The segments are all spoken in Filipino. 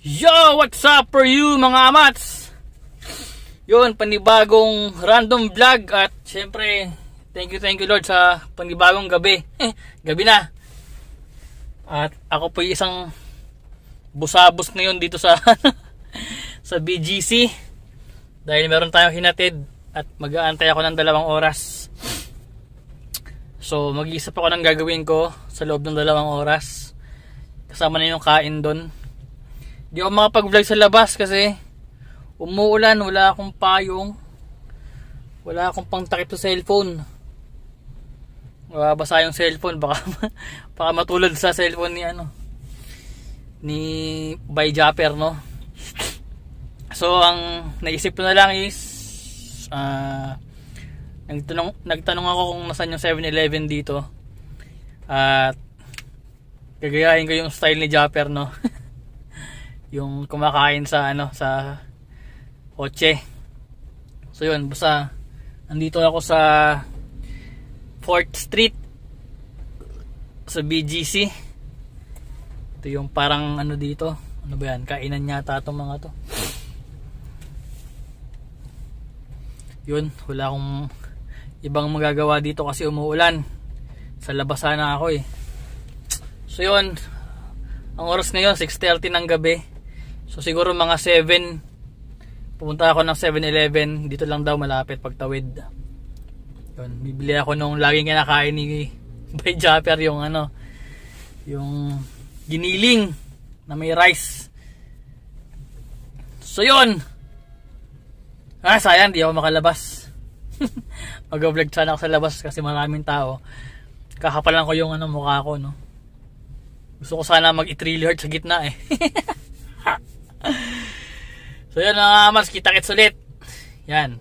Yo! What's up for you mga amats? Yun, panibagong random vlog. At syempre, thank you Lord sa panibagong gabi. Gabi na. At ako po isang busabos ngayon dito sa sa BGC. Dahil meron tayong hinatid at mag-aantay ako ng 2 oras. So mag-iisip ako ng gagawin ko sa loob ng 2 oras. Kasama na yung kain doon. Di ako makapag-vlog sa labas kasi umuulan, wala akong payong, wala akong pangtakip sa cellphone. Mababasa yung cellphone, baka matulad sa cellphone ni by Japper, no? So ang naisip ko na lang is nagtanong ako kung nasaan yung 7-Eleven dito. At gagayahin ko yung style ni Japper, no? Yung kumakain sa sa kotse. So yun, basta andito ako sa 4th Street sa BGC. Ito yung parang dito. Ano ba yan? Kainan yata itong mga to. Yun, wala akong ibang magagawa dito kasi umuulan. Sa labas sana ako eh. So yun, ang oras ngayon 6:30 ng gabi. So siguro mga 7 pupunta ako ng 7-Eleven. Dito lang daw malapit pagtawid. Yun, bibili ako nung laging kinakain ni by Japper, yung yung giniling na may rice. So yun, sayang di ako makalabas. Mag-vlog sana ako sa labas kasi maraming tao. Kakapalan ko yung mukha ko, no. Gusto ko sana mag-3 heart sa gitna eh. So yun mga mas, kita-kits ulit. Yan.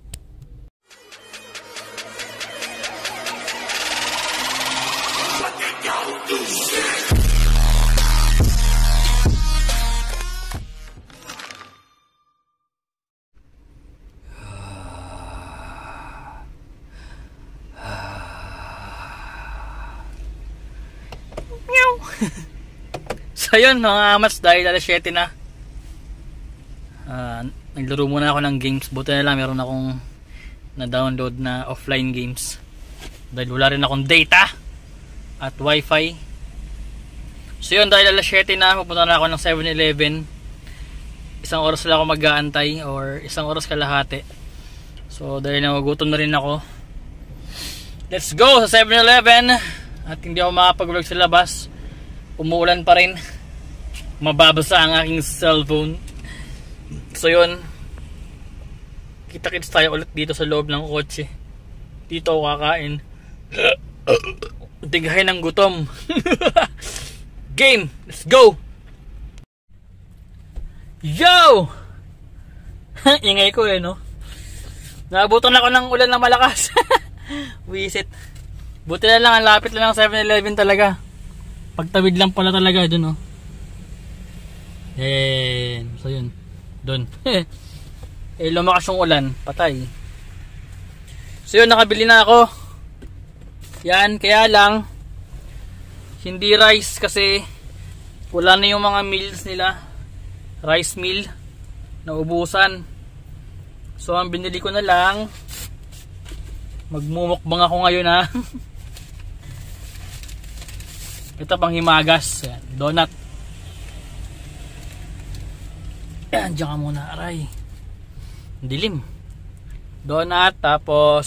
So yun mga amats, dahil alas 7 na, naglaro muna ako ng games. Buti na lang meron akong na-download na offline games dahil wala rin akong data at wifi. So yun, dahil alas 7 na, pupunta na ako ng 7-Eleven. 1 oras lang ako mag-aantay, or 1 oras kalahati. So dahil nagugutom na rin ako, let's go sa 7-Eleven. At hindi ako makapag-vlog sa labas, umuulan pa rin, mababasa ang aking cellphone. So yun, kita-kits tayo ulit dito sa loob ng kotse. Dito ako kakain. Tighay ng gutom. Game, let's go. Yo! Ingay ko no. Naabutan ako ng ulan na malakas. Wisit. Buti na lang, ang lapit lang ng 7-Eleven talaga. Pagtawid lang pala talaga dun, So yun, dun. Lumakas yung ulan, patay. So yun, nakabili na ako. Yan, kaya lang hindi rice kasi wala na yung mga meals nila. Rice meal, naubusan. So ang binili ko na lang, magmumukbang ako ngayon Ito pang himagas. Yan, donut. Yan, diyan ka muna, aray. Dilim. Donut, tapos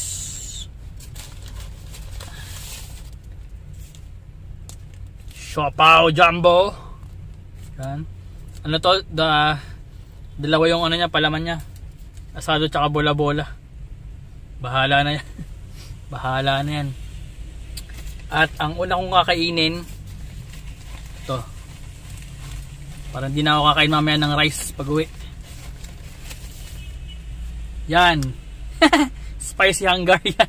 Siopaw Jumbo. Yan. Ano to? Dalawa yung niya, palaman niya. Asado tsaka bola-bola. Bahala na yan. Bahala na yan. At ang una kong kakainin, ito. Parang hindi na ako kakain mamaya ng rice pag uwi. Yan. Spicy hunger yan.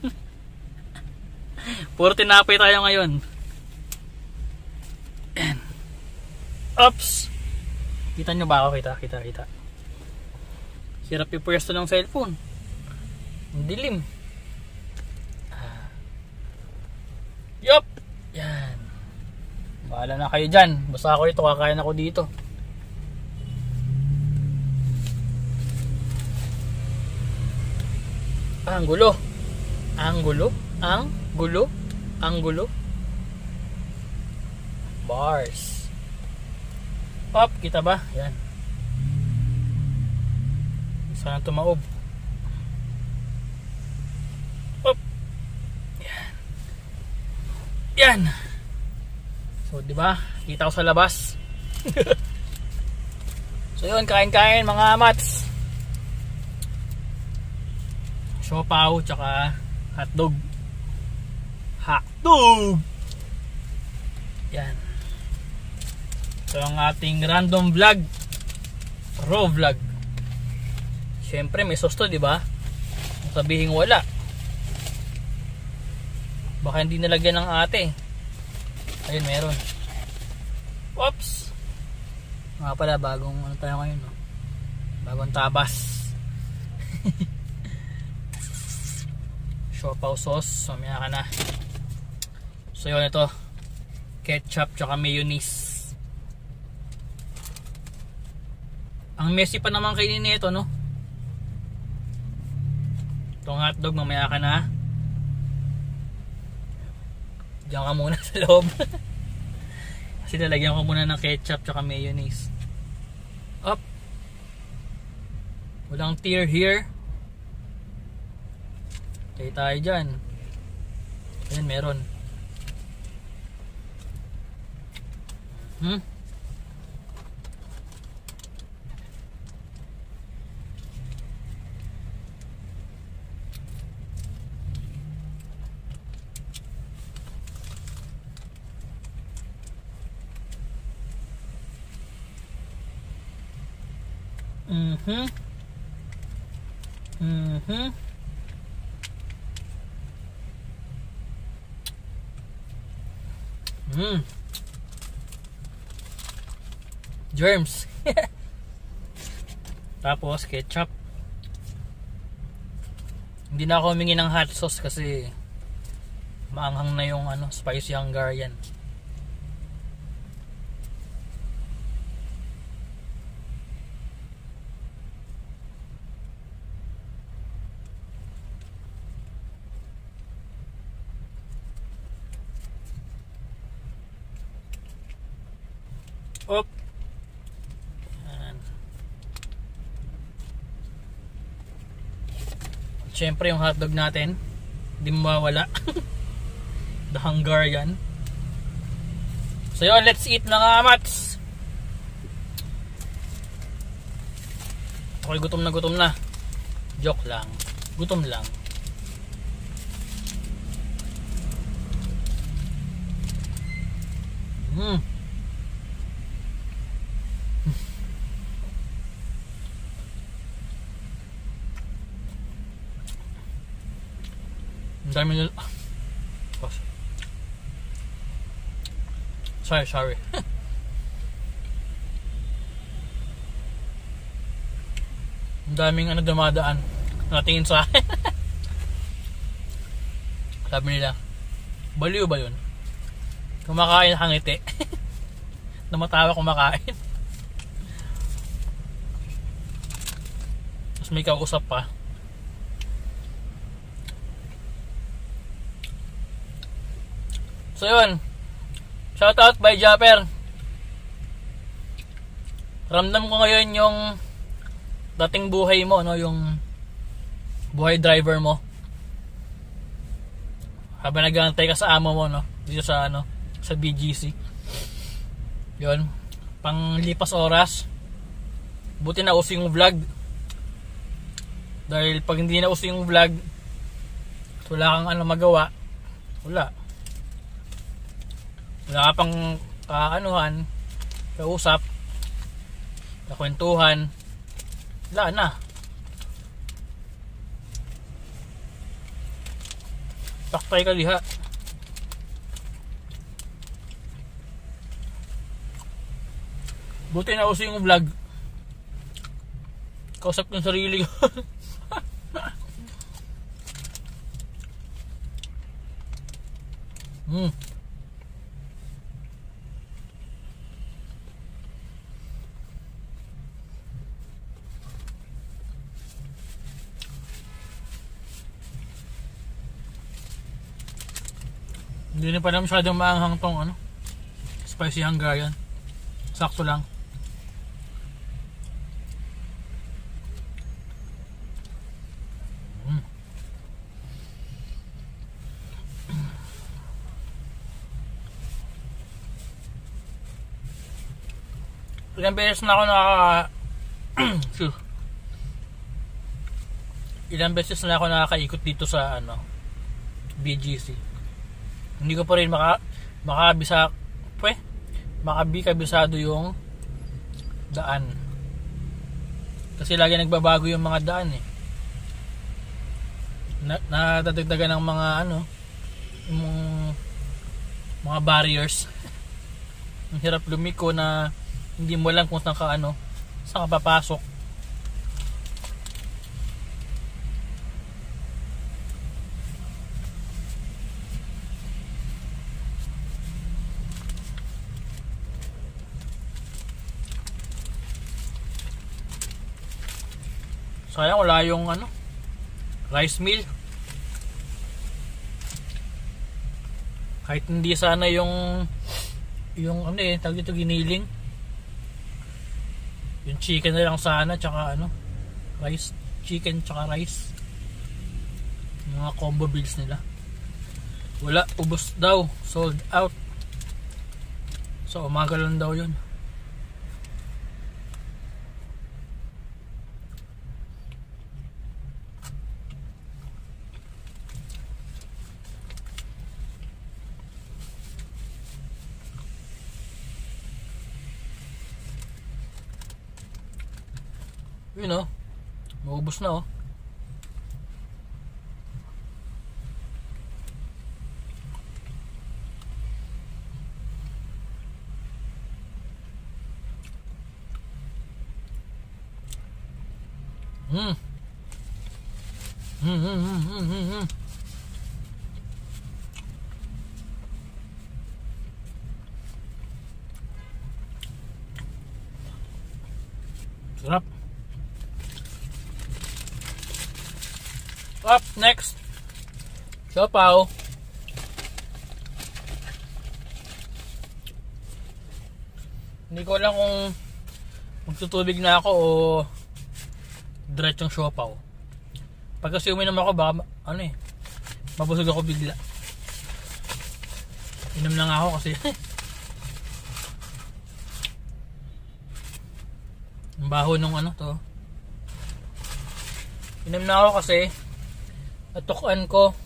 Puro tinapay tayo ngayon. Yan. Oops. Kita nyo ba ako? Kita. Hirap yung pwesto ng cellphone. Ang dilim. Yup. Yan. Bahala na kayo dyan. Basta ako ito, kakain ako dito. Ang gulo. Ang gulo. Ang gulo. Ang gulo. Bars. Up, kita ba? Yan. Sana tumaob. Up. Yan. Yan. So, di ba? Kita ko sa labas. So, yun, kain-kain mga mats. Siopaw, tsaka hotdog. Hotdog! Yan. So, ang ating random vlog. Raw vlog. Siyempre, may sauce to, di ba? Sabihin wala. Baka hindi nalagyan ng ate. Ayun, meron. Oops! Nga pala, bagong ano tayo ngayon, no? Bagong tabas. Siopaw sauce. Mamaya ka na. So, yun, ito. Ketchup tsaka mayonnaise. Ang messy pa naman kainin nito, no? Itong hotdog, mamaya ka na. Diyan ka muna sa loob. Kasi nalagyan ko muna ng ketchup tsaka mayonnaise. Up. Walang tear here. Kaya tayo dyan. Ayan, meron. Germs. Tapos ketchup. Hindi na ako humingi ng hot sauce kasi maanghang na yung ano, spicy Hungarian. Op. Yan. Siyempre yung hotdog natin hindi mawawala. The Hungarian. So yun, let's eat mga mats. Okay, gutom na. Joke lang. Gutom lang. Ang dami nila. Sorry. Ang daming ano dumadaan. Natingin sa akin. Sabi nila, baliw ba yun? Kumakain hangiti. Namatawa kumakain. Tapos may kausap pa. So yun, shoutout by Japper. Ramdam ko ngayon yung dating buhay mo, no? Yung buhay driver mo habang nag-aantay ka sa amo mo, no? Dito sa ano, sa BGC. Yun, pang lipas oras. Buti na uso yung vlog. Dahil pag hindi na uso yung vlog, wala kang ano magawa. Wala ka pang kaanuhan, kausap, kakwentuhan. Wala na. Taktay ka liha. Buti na uso yung vlog. Kausap ko yung sarili ko. Hindi na pala masyadong maanghang tong ano, spicy Hungarian. Sakto lang. Ilang beses na ako ilang beses na ako nakakaikot dito sa ano, BGC. Hindi ko pa rin makabisado yung daan. Kasi lagi nagbabago yung mga daan eh. Nadadagdagan ng mga ano, yung mga barriers. Ang hirap lumiko na hindi mo alam kung saan ka papasok. Sayang wala yung rice mill. Kahit hindi sana yung tawag dito, giniling. Yung chicken na lang sana, tsaka rice, chicken tsaka rice. Yung mga combo bills nila. Wala, ubos daw, sold out. So umaga lang daw yun. Yun o, maubos na o. Sarap. Up next, siopaw. Hindi ko alam kung magtutubig na ako o diretsong siopaw. Pag kasi uminom ako baka mabusog ako bigla. Inom na nga ako kasi ang baho nung to. Inom na ako kasi Atokan ko.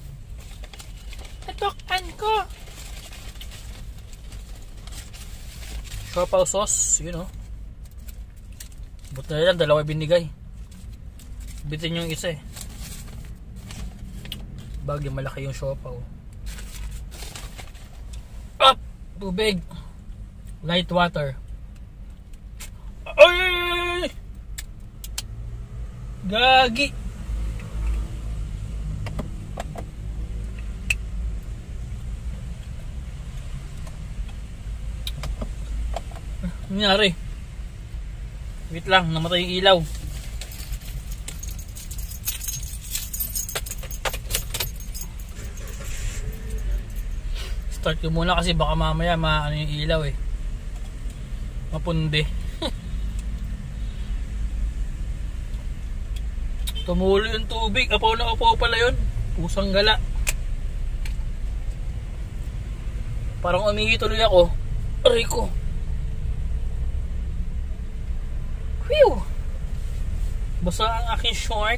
Siopaw sauce, Buti na lang, dalawa binigay. Bitin yung isa eh. Bagay malaki yung siopaw. Up! Tubig. Light water. Ay! Gagi! Nangyari? Wait lang, namatay yung ilaw. Start ko muna kasi baka mamaya yung ilaw eh. Mapundi. Tumulo yung tubig. Apaw na apaw pala yun. Pusang gala. Parang umihi tuloy ako. Aray ko. Whew! Basta ang aking short.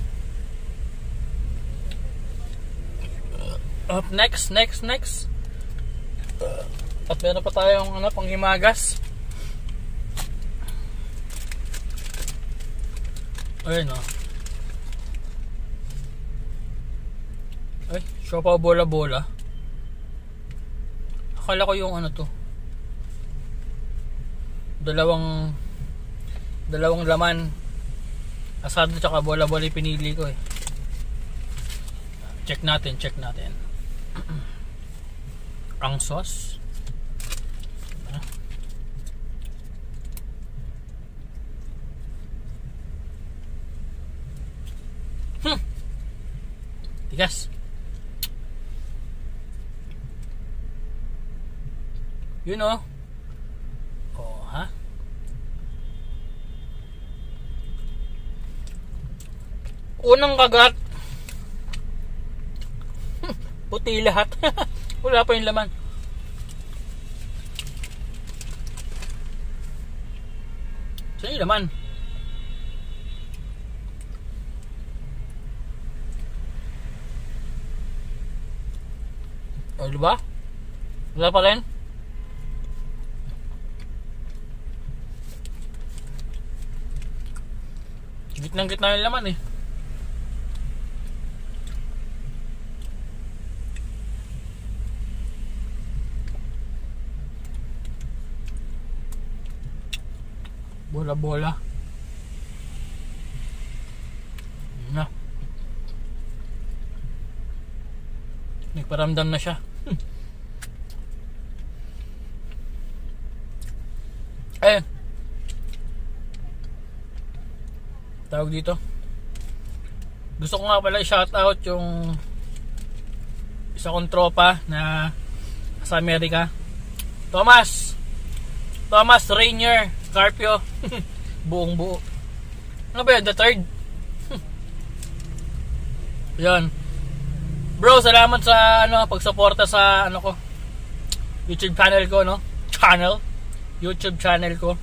Up next. At meron pa tayong panghimagas. Ayun Ay, siopaw bola-bola. Akala ko yung to. Dalawang laman, asado tsaka bola-bola pinili ko eh. Check natin ang sauce. Tigas. Yun oh. Oh, ha? Unang kagat. Puti lahat. Wala pa yung laman. Saan yung laman? O, diba? Wala pa rin? Gitnang-gitna yung laman eh. Bola-bola. Na. Nagparamdam na siya. Eh. Tawag dito. Gusto ko nga pala i-shoutout yung isa kong tropa na sa Amerika. Thomas Rainier Carpio. Buong buo. Ano ba yun? The third? Yan. Bro, salamat sa pagsuporta sa ko. YouTube channel ko, no? YouTube channel ko.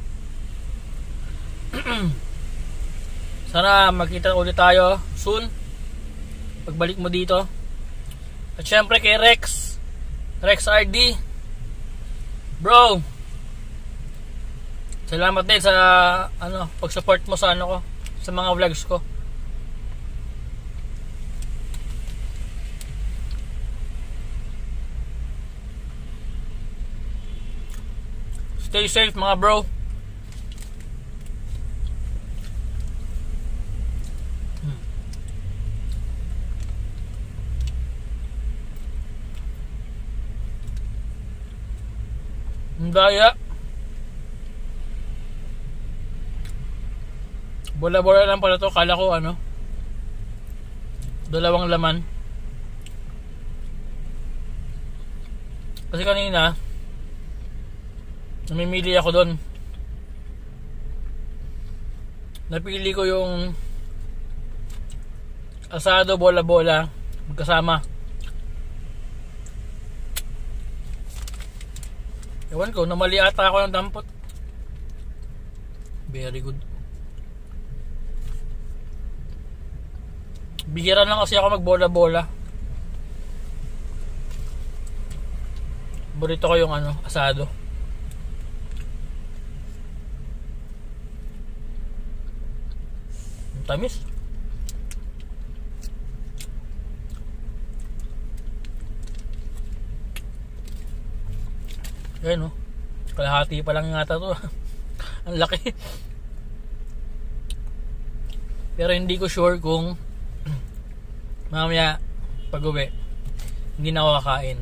Sana magkita ulit tayo soon. Pagbalik mo dito. At syempre kay Rex RD. Bro, salamat din sa pag-support mo sa ko, sa mga vlogs ko. Stay safe mga bro. Ang daya. Bola-bola lang pala to. Kala ko dalawang laman. Kasi kanina namimili ako doon. Napili ko yung asado bola-bola magkasama. Ewan ko, namali ata ako ng dampot. Very good. Bigiran lang kasi ako magbola-bola. Burito ko yung asado. Ang tamis. Ayan o. Kalahati pa lang yata to. Ang laki. Pero hindi ko sure kung mamaya pag uwi hindi na ako kakain.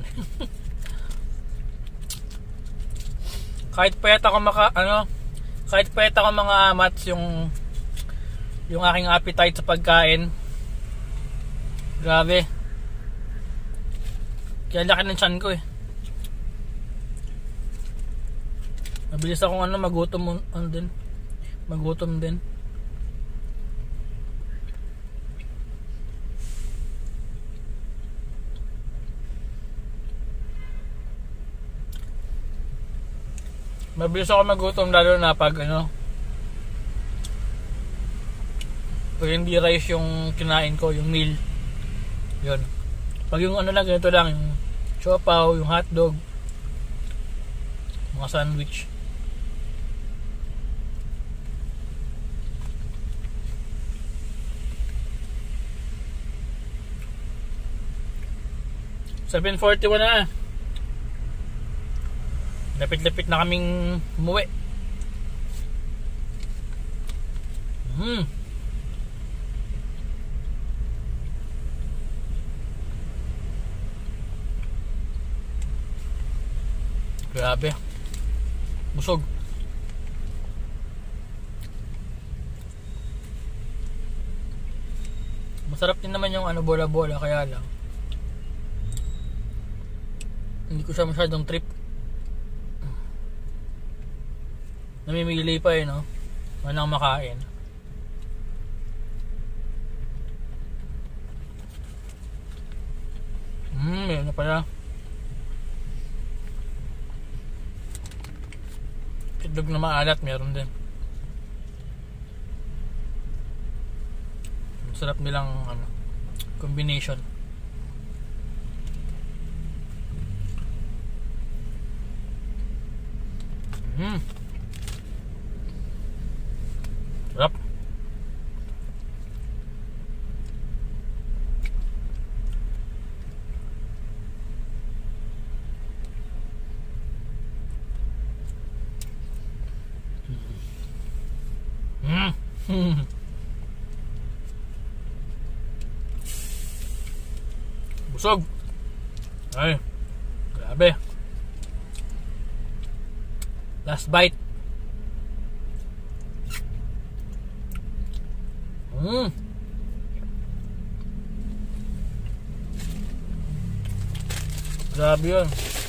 Kahit payat ako kahit payat ako mga amats yung aking appetite sa pagkain. Grabe. Kaya laki ng tiyan ko eh. Mabilis akong magutom din. Mabilis ako magutom lalo na pag pag hindi rice yung kinain ko, yung meal. Yun. Pag yung lang, ganito lang, yung siopaw, yung hotdog, mga sandwich. $7:41 na. Lapit-lapit na kaming umuwi. Grabe. Busog. Masarap din naman yung bola-bola, kaya lang hindi ko siya masyadong trip. namimili pa eh, no? Walang makain. Meron na pala. Itlog na maalat, meron din. Sarap nilang ano, combination. Sarap. Busog. Ay, grabe. Last bite. Grabe yun.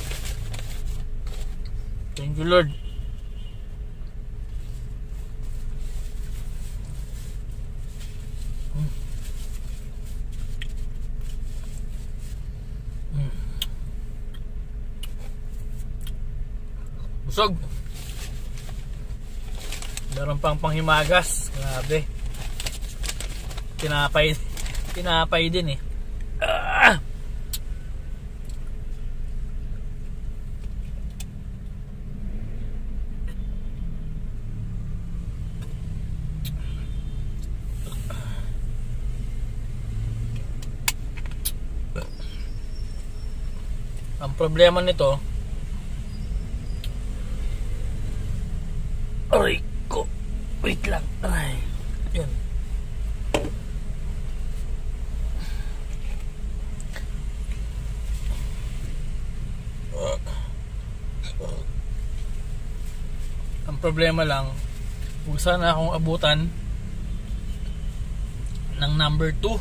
Thank you, Lord. Busog. Meron pang panghimagas. Grabe. Tinapay din eh. Ang problema nito, aray ko, wait lang, ay, yun. Ang problema lang, huwag sana akong abutan ng number 2.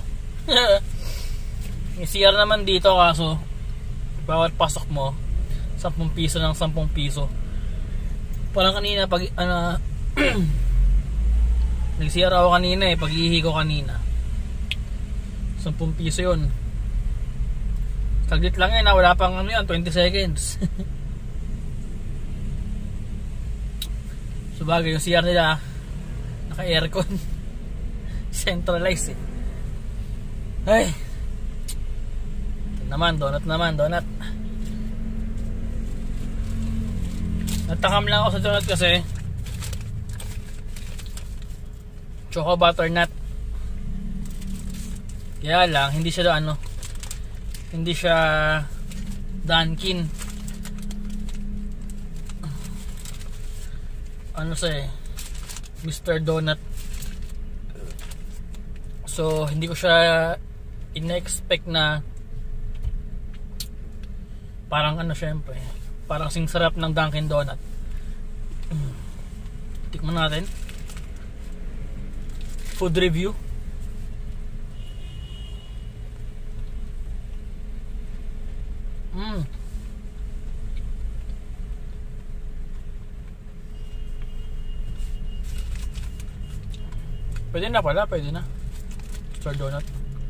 May CR naman dito, kaso bawat pasok mo 10 piso ng 10 piso. Parang kanina pag nag-CR ako kanina eh, pag-ihi ko kanina 10 piso yun. Saglit lang yun, wala pang ano yan, 20 seconds. Sabagay yung CR nila naka aircon. Centralized eh. Ay, donut. Natakam lang ako sa donut kasi choco butternut. Kaya lang hindi siya hindi siya Dunkin. Ano siya eh, Mr. Donut. So hindi ko siya in-expect na parang syempre, parang sing sarap ng Dunkin Donut. Tikman natin. Food review. Pwede na pala, pwede na. Mr. Donut.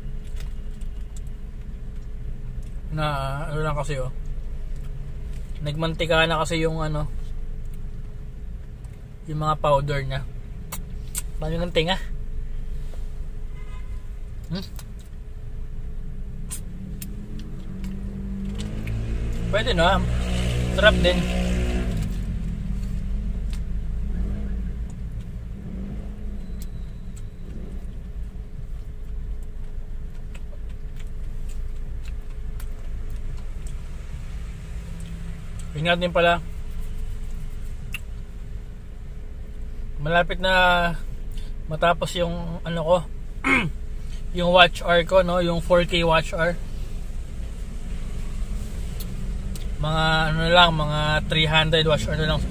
Na ano lang kasi nagmantika na kasi yung yung mga powder niya. Dami ng tinga. Pwede na. Sarap din. Ingat din pala, malapit na matapos yung ko yung watch hour ko, no, yung 4K watch hour. Mga mga 300 watch hour na lang,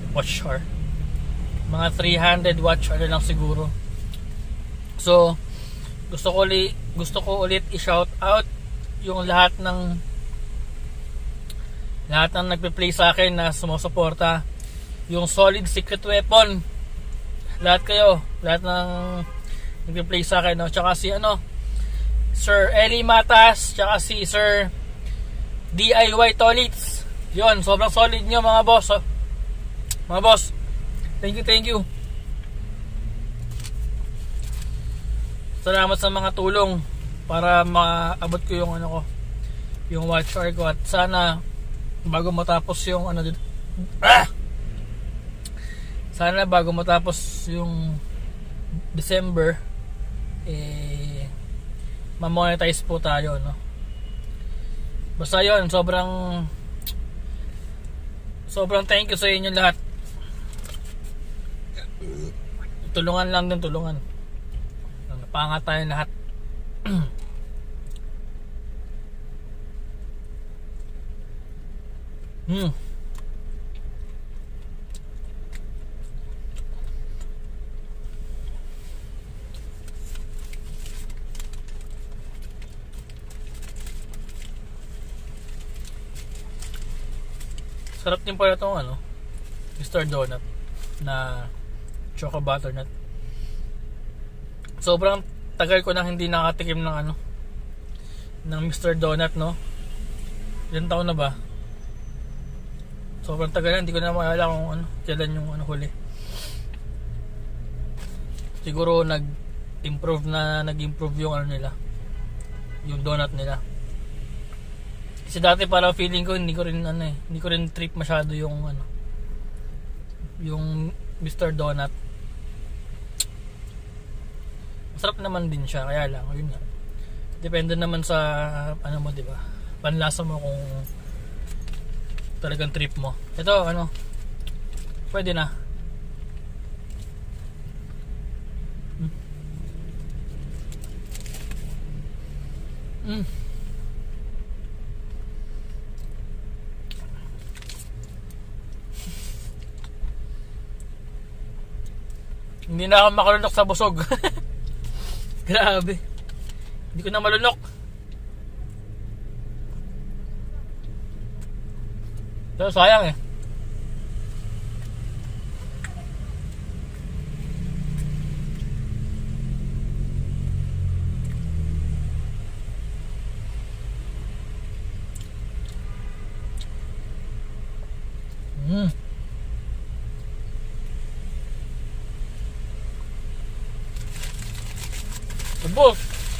mga 300 watch hour na lang siguro. So gusto ko ulit i-shout out yung lahat ng nagpe-play sa akin na sumusuporta yung solid secret weapon. Lahat kayo, lahat ng nag-play sa akin, no? Tsaka si Sir Eli Matas, tsaka si Sir DIY Tolits. Yun, sobrang solid nyo mga boss. Mga boss, thank you. Salamat sa mga tulong para maabot ko yung yung watch hour ko, at sana bago matapos yung sana bago matapos yung December ma-monetize po tayo, no? Basta yun, sobrang thank you sa inyo lahat. Tulungan lang din, tulungan. Napangat tayo lahat. Sarap din pala itong Mr. Donut na choco butternut. Sobrang tagal ko nang hindi nakatikim ng ng Mr. Donut, no? Ilang taon na ba? Sobrang tagal na, hindi ko na maalala kung kailan yung huli. Siguro nag-improve yung nila, yung donut nila. Kasi dati parang feeling ko hindi ko rin trip masyado yung yung Mr. Donut. Masarap naman din siya, kaya lang yun nga. Depende naman sa mo, 'di ba? Panlasa mo kung talagang trip mo. Ito pwede na. Hindi na ako makalunok sa busog. Grabe. Hindi ko na malunok. Pero sayang eh. Ubos.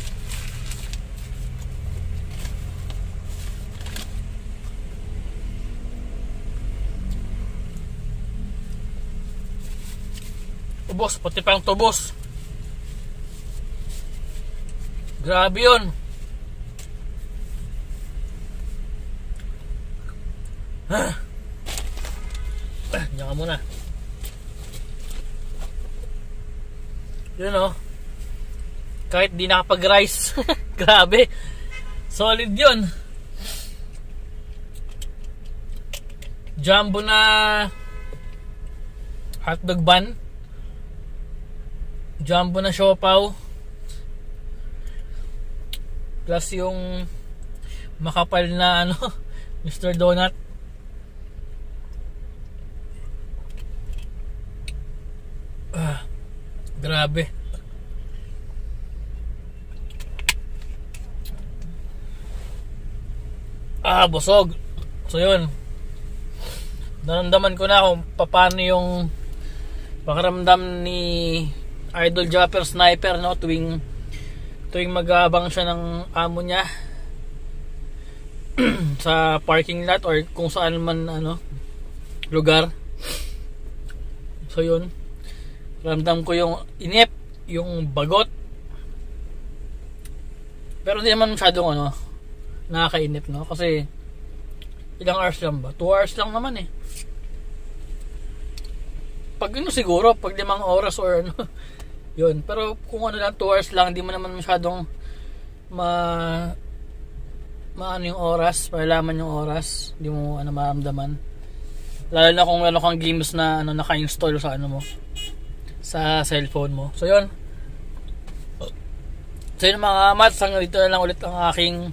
Ubos, pati pang tubos. Grabe yun. Diyan ka muna. Yun kahit di nakapag-rice. Grabe. Solid yun. Jumbo na hotdog bun. Jumbo na siopaw. Plus yung makapal na Mr. Donut. Grabe. Busog. So yun, naramdaman ko na kung paano yung pakiramdam ni Idol Japper Sniper, no, tuwing mag-aabang siya ng amo niya sa parking lot or kung saan man lugar. So yun, ramdam ko yung inip, yung bagot, pero hindi naman masyadong nakakainip, no, kasi ilang hours lang ba? 2 hours lang naman eh. Pag siguro, pag 5 oras or yun. Pero kung lang 2 hours lang, hindi mo naman masyadong yung oras, malalaman yung oras, hindi mo maramdaman. Lalo na kung meron kang games na naka-install sa mo, sa cellphone mo. So yun. So yun mga mats, hanggang dito na lang ulit ang aking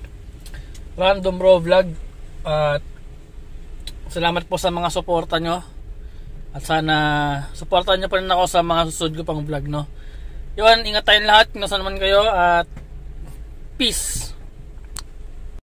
random raw vlog. At salamat po sa mga suporta nyo. At sana supportan niyo pa rin ako sa mga susunod ko pang vlog, no. Yun, ingat tayong lahat kung nasaan man kayo at peace.